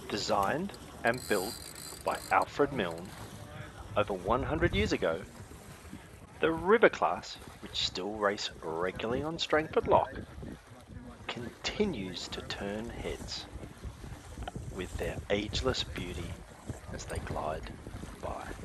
Designed and built by Alfred Mylne over 100 years ago, the River class, which still race regularly on Strangford Lough, continues to turn heads with their ageless beauty as they glide by.